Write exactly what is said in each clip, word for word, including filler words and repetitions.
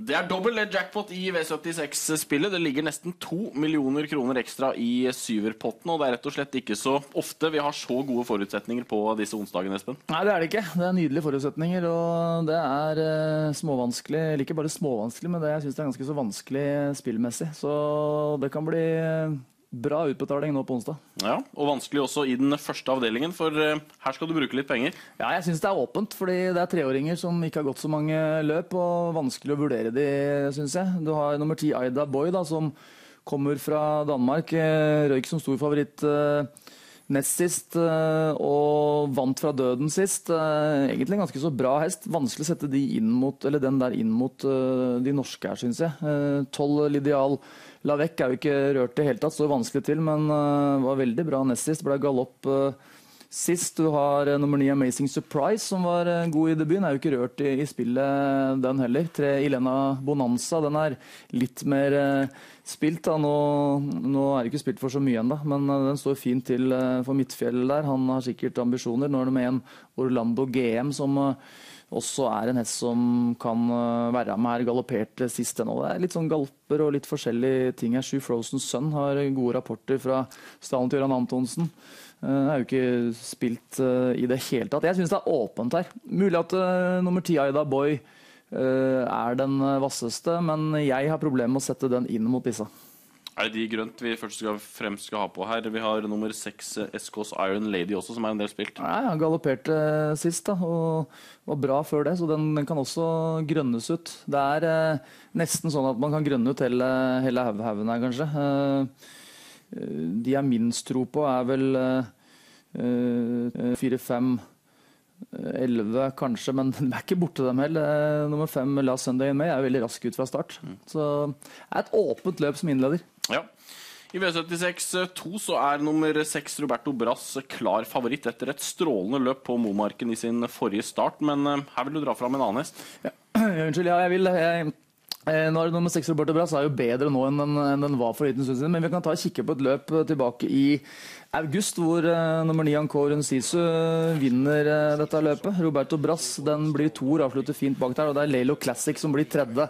Det er dobbelt jackpot i V syttiseks-spillet. Det ligger nesten to millioner kroner ekstra i syverpotten, og det er rett og slett ikke så ofte vi har så gode forutsetninger på disse onsdagene, Espen. Nei, det er det ikke. Det er nydelige forutsetninger, og det er eh, småvanskelig, eller ikke bare småvanskelig, men det, jeg synes det er ganske så vanskelig spillmessig. Så det kan bli bra utbetaling nå på onsdag. Ja, og vanskelig også i den første avdelingen, for uh, her skal du bruke litt penger. Ja, jeg synes det er åpent, fordi det er treåringer som ikke har gått så mange løp, og vanskelig å vurdere de, synes jeg. Du har nummer ti Aida Boy, da, som kommer fra Danmark, røyk som stor favoritt uh, nest sist, uh, og vant fra døden sist. Uh, egentlig en ganske så bra hest. Vanskelig å sette de inn mot, eller den der inn mot uh, de norske her, synes jeg. Uh, tolv Lidial Lavec er jo ikke rørt i helt tatt, så vanskelig til, men uh, var veldig bra nest sist. Ble galopp uh, sist. Du har uh, nummer ni Amazing Surprise, som var uh, god i debuten. Er jo ikke rørt i, i spillet den heller. Tre Elena Bonanza, den er litt mer uh, spilt. Da. Nå, nå er det ikke spilt for så mye enda, men uh, den står fint til uh, for Midtfjell der. Han har sikkert ambisjoner. Nå er det med en Orlando G M som uh, også er en hest som kan være med her, galoppert sist ennå. Det er litt sånn galper og litt forskjellige ting her. Sju Frozen Sun har gode rapporter fra stallen til Jørgen Antonsen. Det er jo ikke spilt i det hele tatt. Jeg synes det er åpent her. Mulig at uh, nummer ti Aida Boy uh, er den vasseste, men jeg har problemer med å sette den inn mot disse. Er det de grønt vi først skal, fremst skal ha på her? Vi har nummer seks S K's Iron Lady også, som er en del spilt. Nei, han galopperte sist da, og var bra før det, så den, den kan også grønnes ut. Det er eh, nesten sånn at man kan grønne ut hele, hele haugen her, kanskje. Eh, de jeg minst tro på er vel eh, fire, fem, elleve kanskje, men den er ikke borte dem heller. Nummer fem Last Sunday in May er veldig rask ut fra start. Mm. Så det er et åpent løp som innleder. Ja. I V syttiseks to så er nummer seks Roberto Brass klar favoritt etter et strålende løp på Momarken i sin forrige start, men her vil du dra fram en annen hest. Ja, unnskyld, ja, jeg vil. Jeg, nå er det nummer seks Roberto Brass er jo bedre nå enn den, enn den var for liten stund siden, men vi kan ta og kikke på et løp tilbake i august, hvor uh, nummer ni Encore Sisu vinner uh, dette løpet. Roberto Brass, den blir toer, avslutter fint bak der, og det er Lelo Classic som blir tredje.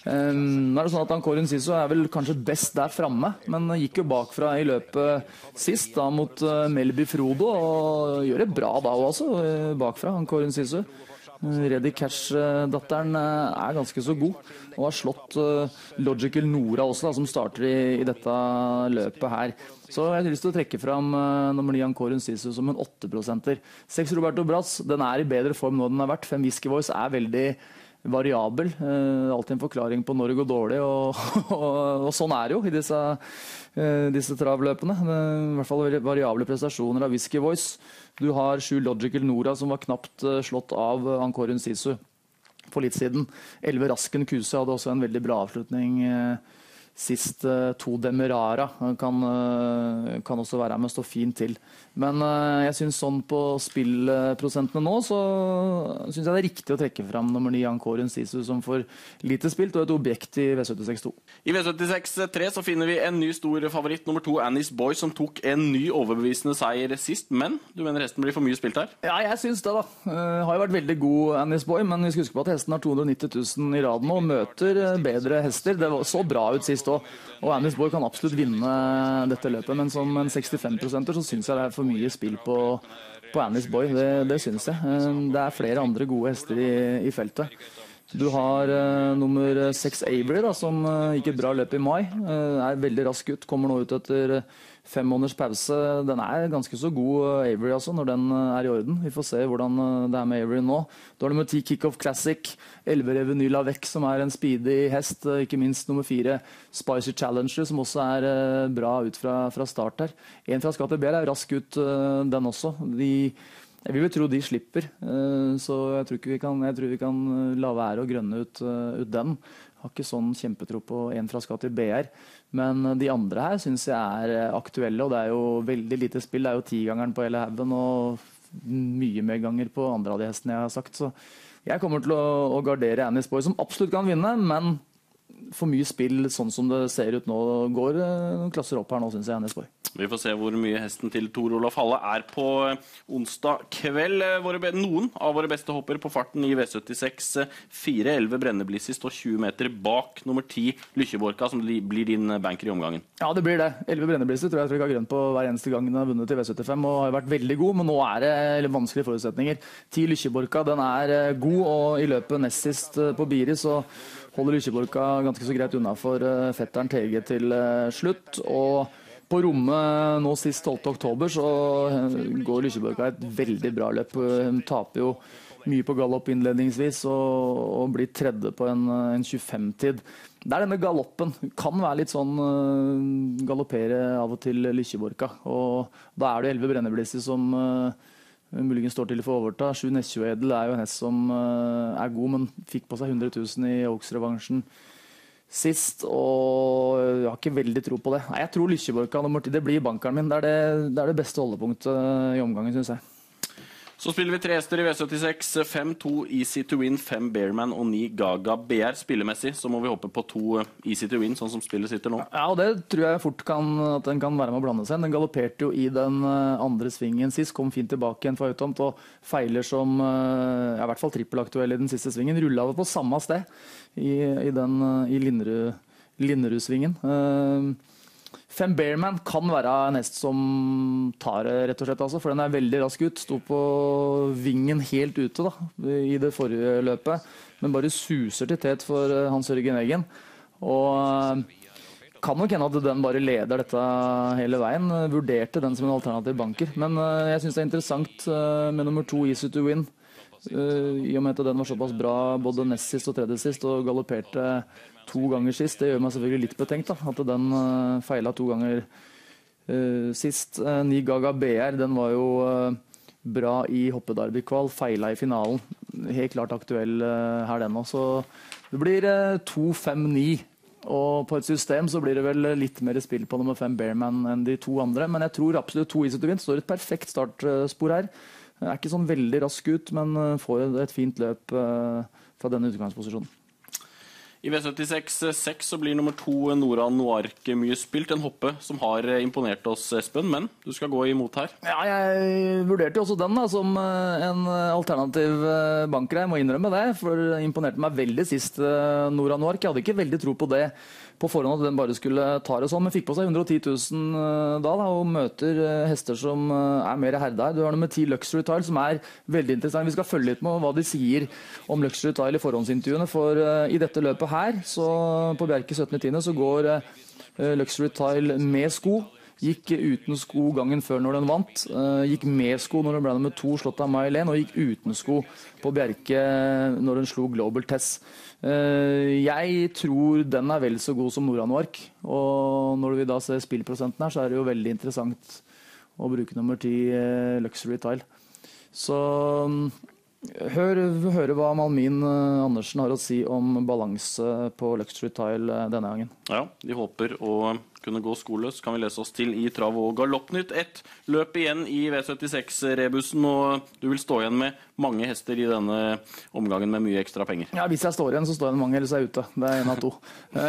Um, nå er det sånn at Encore Sisu er vel kanskje best der fremme, men gikk jo bakfra i løpet sist, da mot uh, Melby Frodo, og gjør det bra da også, uh, bakfra, Encore Sisu. Reddy Cash-datteren er ganske så god, og har slått uh, Logical Nora også, da, som starter i, i dette løpet her. Så jeg har lyst til å trekke fram uh, nummer ni Encore Sisu som en åtte prosenter. seks Roberto Brass, den er i bedre form nå den har vært. fem Whiskey Voice er veldig variabel. Uh, alltid en forklaring på når det går dårlig, og, og, og sånn er det jo i disse, uh, disse travløpene. Uh, I hvert fall variable prestasjoner av Whiskey Voice. Du har sju Logical Nora som var knapt uh, slått av uh, Encore Sisu for litt siden. elleve Rasken Kuse hadde også en veldig bra avslutning uh, sist. uh, to Demerara kan, uh, kan også være med og stå fint til. Men uh, jeg synes sånn på spillprosentene nå, så synes jeg det er riktig å trekke fram nummer ni Encore Sisu som får lite spilt, og et objekt i V syttiseks to. I V syttiseks tre så finner vi en ny stor favoritt, nummer to Annie's Boy, som tok en ny overbevisende seier sist, men du mener hesten blir for mye spilt her? Ja, jeg synes det da. Uh, har jo vært veldig god Annie's Boy, men vi skal huske på at hesten har to hundre og nitti tusen i raden og møter bedre hester. Det var så bra ut sist også, og Annie's Boy kan absolutt vinne dette løpet, men som en sekstifem prosenter så synes jeg det er for mye spill på, på Annie's Boy. Det, det synes jeg. Uh, det er flere andre gode hester i, i feltet. Du har uh, nummer seks Avery da, som uh, gikk et bra løp i mai. Uh, er veldig rask ut, kommer nå ut etter uh, fem måneders pause. Den er ganske så god, uh, Avery, altså, når den uh, er i orden. Vi får se hvordan uh, det er med Avery nå. Du har nummer ti Kickoff Classic, elleve Reveny Lavec, som er en speedy hest. Uh, ikke minst nummer fire Spicy Challenger, som også er uh, bra ut fra, fra start her. En fra Skatterbjer er rask ut, uh, den også. De Jeg vil jo tro de slipper, så jeg tror, ikke vi kan, jeg tror vi kan la være å grønne ut, ut den. Jeg har ikke sånn kjempetro på en fra Skatt til B R, men de andre her synes jeg er aktuelle, og det er jo veldig lite spill. Det er jo tigangeren på hele haugen og mye mer ganger på andre av de hestene jeg har sagt. Så jeg kommer til å, å gardere Annie's Boy, som absolutt kan vinne, men for mye spill sånn som det ser ut nå, går noen klasser opp her nå, synes jeg, Annie's Boy. Vi får se hvor mye hesten til Tor Olaf Halle er på onsdag kveld. Våre, noen av våre beste hopper på farten i V syttiseks fire elleve Brenneblissi står tjue meter bak nummer ti Lykkjeborka, som blir din banker i omgangen. Ja, det blir det. elleve Brenneblissi tror jeg trykket grønt på hver eneste gang den har vunnet i V syttifem, og har vært veldig god, men nå er det vanskelige forutsetninger. ti Lykkjeborka, den er god, og i løpet nest sist på Biri så holder Lykkjeborka ganske så greit unna for fetteren T G til slutt, og på rommet nå sist tolvte oktober så går Lykkjeborka et veldig bra løp. Hun taper jo mye på galopp innledningsvis og, og blir tredje på en, en tjuefem-tid. Det er denne galoppen. Kan være litt sånn uh, galoppere av og til Lykkjeborka. Og da er det elleve Brenneblissi som uh, muligens står til for å overta. sju Nesjoedel er jo en hest som uh, er god, men fikk på seg hundre tusen i Oaks-revansjen sist, og jeg har ikke veldig tro på det. Nei, jeg tror Lykkjeborka nummer ti, det blir bankeren min. Det er det, det er det beste holdepunktet i omgangen, synes jeg. Så spiller vi tre hester i V syttiseks, fem to Easy to Win, fem Bearman og ni Gaga B R. Spillemessig så må vi hoppe på to Easy to Win, sånn som spillet sitter nå. Ja, og det tror jeg fort kan, at den kan være med å blande seg. Den galopperte jo i den andre svingen sist, kom fint tilbake igjen for høytomt, og feiler som, ja, i hvert fall trippelaktuell i den siste svingen. Rullet av på samme sted i, i, den, i Linderud, Linderud-svingen. Fem Bearman kan være en hest som tar det, rett og slett, altså, for den er veldig rask ut. Sto på vingen helt ute da, i det forrige løpet, men bare suser til tet for Hans Jørgen Eggen. Og kan nok hende at den bare leder dette hele veien. Vurderte den som en alternativ banker. Men jeg synes det er interessant med nummer to Easy to Win. I og med at den var såpass bra både nest sist og tredje sist, og galopperte to ganger sist. Det gjør meg selvfølgelig litt betenkt da, at den uh, feilet to ganger uh, sist. Uh, ni Gaga B R, den var jo uh, bra i hoppedarby-kval, feilet i finalen. Helt klart aktuell uh, her den også. Så det blir uh, to fem ni, og på et system så blir det vel litt mer spill på nummer fem Bearman enn de to andre, men jeg tror absolutt to Easy to Win står et perfekt startspor her. Er ikke sånn veldig rask ut, men uh, får et fint løp uh, fra denne utgangsposisjonen. I V syttiseks seks så blir nummer to Nora Noirk mye spilt. En hoppe som har imponert oss, Espen, men du skal gå imot her. Ja, jeg vurderte jo også den da, som en alternativ banker. Jeg må innrømme det, for det imponerte meg veldig sist, Nora Noirk. Jeg hadde ikke veldig tro på det på forhånd at den bare skulle ta det sånn, men fikk på seg hundre og ti tusen da, da, og møter hester som er mer herda her. Du har nummer ti Luxury Tile, som er veldig interessant. Vi skal følge litt med hva de sier om Luxury Tile i forhåndsintervjuene, for uh, i dette løpet her, så på Bjerke syttende tiende så går uh, Luxury Tile med sko. Gikk uten sko gangen før når den vant. Uh, gikk med sko når den ble nummer to slått av May-Lene, og gikk uten sko på Bjerke når den slo Global Tess. Uh, jeg tror den er vel så god som Nora Noirk, og når vi da ser spillprosenten her, så er det jo veldig interessant å bruke nummer ti uh, Luxury Tile. Så um, hør, høre hva Malmin uh, Andersen har å si om balanse på Luxury Tile uh, denne gangen. Ja, de håper å kunne gå skoløs, kan vi lese oss til i Trav og Galoppnytt. Et løp igjen i V syttiseks-rebusen, og du vil stå igjen med mange hester i denne omgangen med mye ekstra penger. Ja, hvis jeg står igjen, så står jeg med mange, ellers er jeg ute. Det er en av to.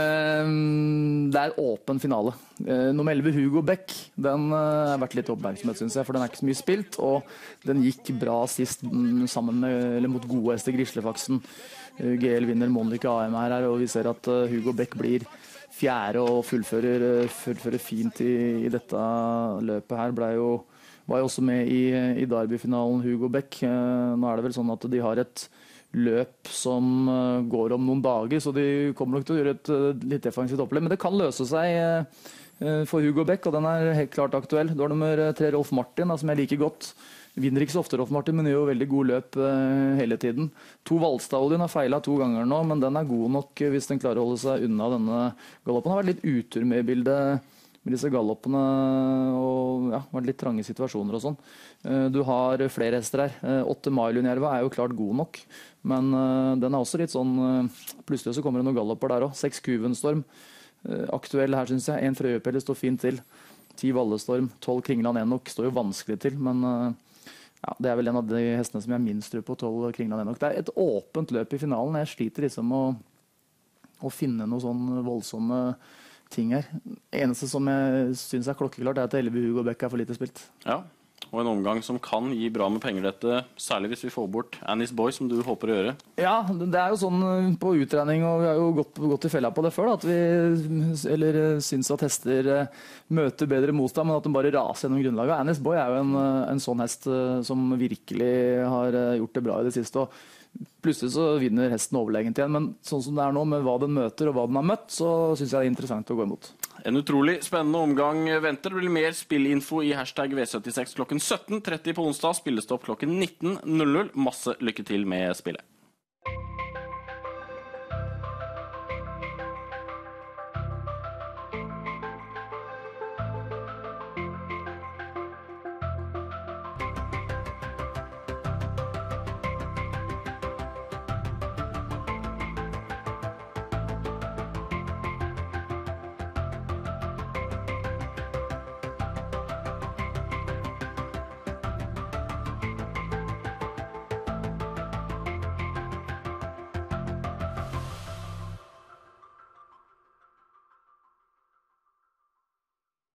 Det er åpen finale. Nummer elleve Hugo Beck, den har vært litt oppmerksomhet, synes jeg, for den er ikke så mye spilt, og den gikk bra sist sammen med, eller mot gode hester Grislefaksen. G L vinner Monica A M her, og vi ser at Hugo Beck blir fjerde og fullfører, fullfører fint i, i dette løpet her. Ble jo, var jo også med i, i Derby-finalen, Hugo Beck. Nå er det vel sånn at de har et løp som går om noen dager, så de kommer nok til å gjøre et litt defensivt opplegg. Men det kan løse seg for Hugo Beck, og den er helt klart aktuell. Du har nummer tre Rolf Martin, da, som jeg liker godt. Vinner ikke så ofte Rolf Martin, men gjør jo veldig god løp uh, hele tiden. To Valstad-oljen har feilet to ganger nå, men den er god nok hvis den klarer å holde seg unna denne galoppen. Det har vært litt utur med bildet med disse galoppene, og ja, vært litt trange situasjoner og sånn. Uh, du har flere hester her. Uh, Åtte Mailunjerva er jo klart god nok, men uh, den er også litt sånn, uh, plutselig så kommer det noen galopper der også. Seks Kuvenstorm, uh, aktuell her synes jeg. En Frøyepelle står fint til. Ti Vallestorm, tolv Kringland Enok står jo vanskelig til, men uh, ja, det er vel en av de hestene som jeg minst tror på, tolv Kringland Enok. Det er et åpent løp i finalen. Jeg sliter liksom å, å finne noen sånn voldsomme ting her. Eneste som jeg synes er klokkeklart, er at Elve Hugo Beck er for lite spilt. Ja, og en omgang som kan gi bra med penger dette, særlig hvis vi får bort Annie's Boy, som du håper å gjøre. Ja, det er jo sånn på uttrening, og vi har jo gått, gått i fella på det før, da, at vi eller, synes at hester møter bedre motstand, men at de bare raser gjennom grunnlaget. Annie's Boy er jo en, en sånn hest som virkelig har gjort det bra i det siste, og plutselig så vinner hesten overlegent igjen, men sånn som det er nå, med hva den møter og hva den har møtt, så synes jeg det er interessant å gå imot. En utrolig spennende omgang venter. Det blir mer spillinfo i hashtag V syttiseks klokken sytten tretti på onsdag. Spillestopp klokken nitten null null. Masse lykke til med spillet.